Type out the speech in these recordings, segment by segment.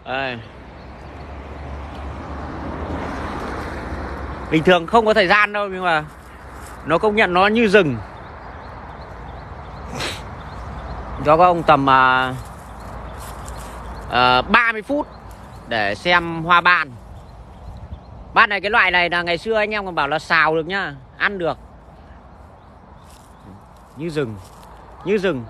Đây. Bình thường không có thời gian đâu, nhưng mà nó công nhận nó như rừng. Cho các ông tầm 30 phút để xem hoa ban. Ban này, cái loại này là ngày xưa anh em còn bảo là xào được nhá, ăn được. Như rừng, như rừng.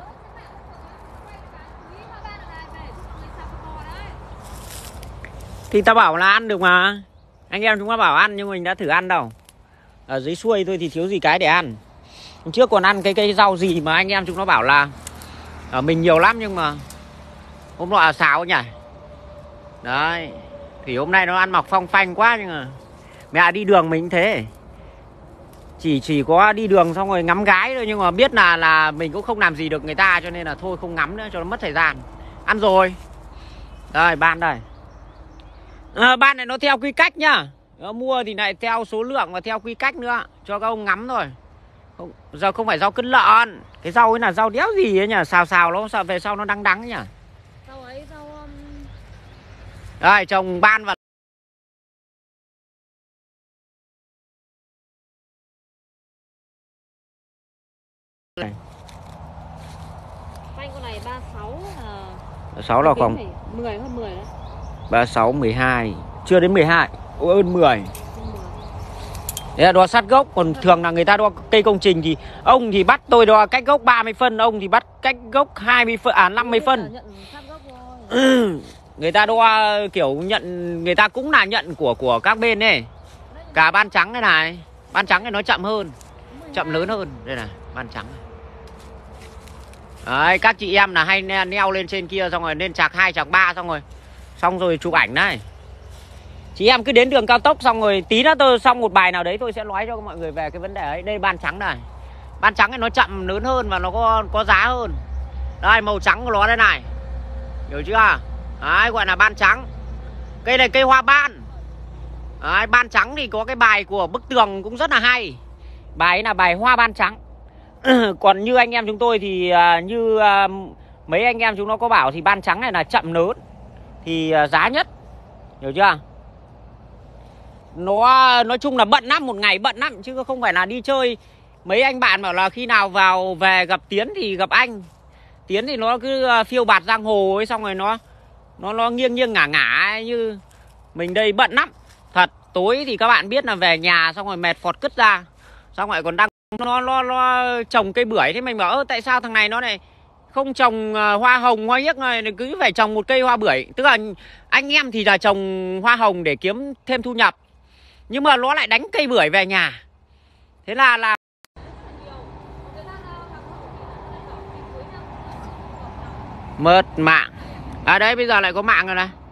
Thì ta bảo là ăn được mà. Anh em chúng ta bảo ăn nhưng mình đã thử ăn đâu. Ở dưới xuôi thôi thì thiếu gì cái để ăn. Hôm trước còn ăn cái rau gì mà anh em chúng nó bảo là ở mình nhiều lắm, nhưng mà hôm nọ là xào nhỉ. Đấy. Thì hôm nay nó ăn mọc phong phanh quá, nhưng mà mẹ đi đường mình cũng thế. Chỉ có đi đường xong rồi ngắm gái thôi, nhưng mà biết là mình cũng không làm gì được người ta, cho nên là thôi không ngắm nữa cho nó mất thời gian. Ăn rồi. Đây, ban đây. Ban này nó theo quy cách nhá. Nó mua thì lại theo số lượng và theo quy cách nữa, cho các ông ngắm thôi. Giờ không phải rau cân lợn. Cái rau ấy là rau đéo gì ấy nhỉ. Xào nó sao về sau nó đắng đắng ấy nhỉ. Rau ấy rau đây, trồng ban vào. Xanh con này 36 6 là khoảng 10 hơn 10 đấy. 36, 12. Chưa đến 12. Hơn 10. Đấy là đo sát gốc. Còn thường là người ta đo cây công trình thì ông thì bắt tôi đo cách gốc 30 phân, ông thì bắt cách gốc 20 phân, 50 phân. Người ta đo kiểu nhận, người ta cũng là nhận của các bên này. Cả ban trắng đây này. Ban trắng này nó chậm hơn, chậm lớn hơn. Đây này, ban trắng này. Đấy, các chị em là hay neo lên trên kia xong rồi lên chạc 2, chạc 3 xong rồi chụp ảnh đấy. Chị em cứ đến đường cao tốc xong rồi tí nữa tôi xong một bài nào đấy tôi sẽ nói cho mọi người về cái vấn đề ấy. Đây ban trắng này. Ban trắng này nó chậm lớn hơn và nó có giá hơn. Đây, màu trắng của nó đây này. Hiểu chưa? Đấy, gọi là ban trắng. Cây này cây hoa ban. Đấy, ban trắng thì có cái bài của bức tường cũng rất là hay. Bài ấy là bài hoa ban trắng. Còn như anh em chúng tôi thì như mấy anh em chúng nó có bảo thì ban trắng này là chậm lớn thì giá nhất. Hiểu chưa? Nó nói chung là bận lắm, một ngày bận lắm chứ không phải là đi chơi. Mấy anh bạn bảo là khi nào vào về gặp Tiến thì gặp anh. Tiến thì nó cứ phiêu bạt giang hồ ấy, xong rồi nó nghiêng ngả ấy, như mình đây bận lắm. Thật, tối thì các bạn biết là về nhà xong rồi mệt phọt cứt ra. Xong rồi còn đang nó trồng cây bưởi. Thế mình bảo tại sao thằng này nó này không trồng hoa hồng, hoa yếc này, cứ phải trồng một cây hoa bưởi. Tức là anh em thì là trồng hoa hồng để kiếm thêm thu nhập, nhưng mà nó lại đánh cây bưởi về nhà. Thế là mất mạng. À đấy, bây giờ lại có mạng rồi này.